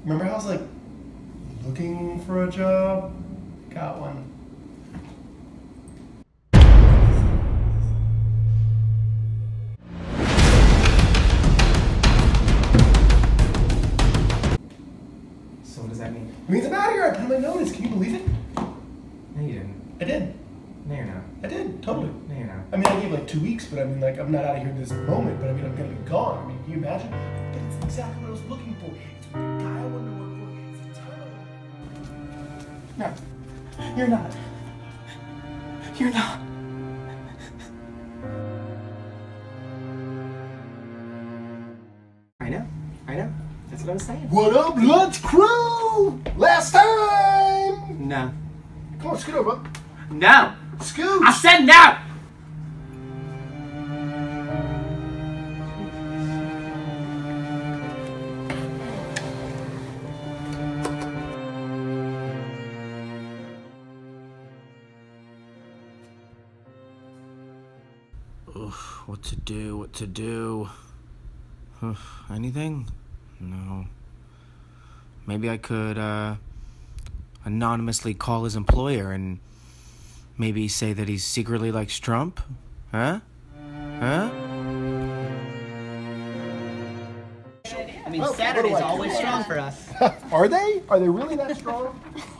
Remember how I was like looking for a job? Got one. So what does that mean? It means I'm out of here. I put in my notice. Can you believe it? No, you didn't. I did. No, you're not. I did. Totally. No, you're not. I mean, I gave like 2 weeks, but I mean, like, I'm not out of here this moment, but I mean, I'm gonna be gone. I mean, can you imagine? But it's exactly what I was looking for. It's what the guy I wanted to work for. It's a ton. No, you're not. You're not. I know. That's what I was saying. What up, lunch crew? Last time! No. Come on, scoot over. No! Scoot! I said no! What to do? Anything? No. Maybe I could, anonymously call his employer and maybe say that he secretly likes Trump? Huh? I mean, Saturday's always strong for us. Are they? Are they really that strong?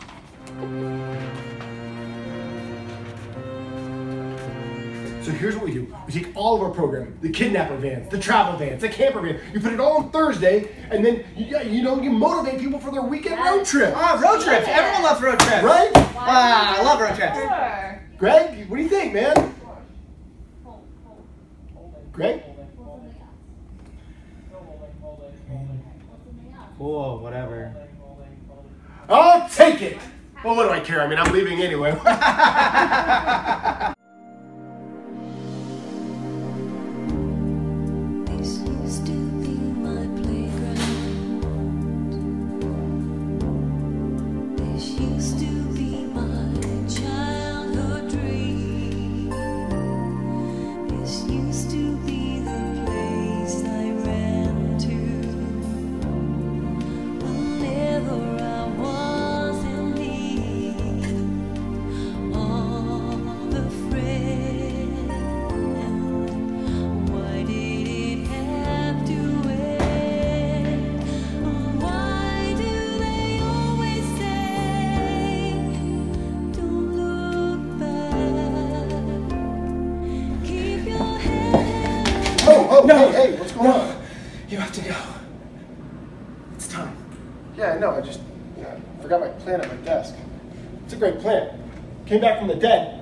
So here's what we do. We take all of our programming, the kidnapper vans, the travel vans, the camper van, you put it all on Thursday, and then, you motivate people for their weekend road trip. Ah, road trips. Everyone loves road trips. Right? Ah, I love road trips. Sure. Greg, what do you think, man? Greg? Cool, whatever. I'll take it! Well, what do I care? I mean, I'm leaving anyway. This used to be my playground. This used to be my childhood dream. This used to be the place I ran to whenever I was in need of a friend. Why did it have to end? Why do they always say, don't look back, keep your head held? No, hey, what's going on? You have to go. It's time. Yeah, no, I forgot my plan at my desk. It's a great plan. Came back from the dead.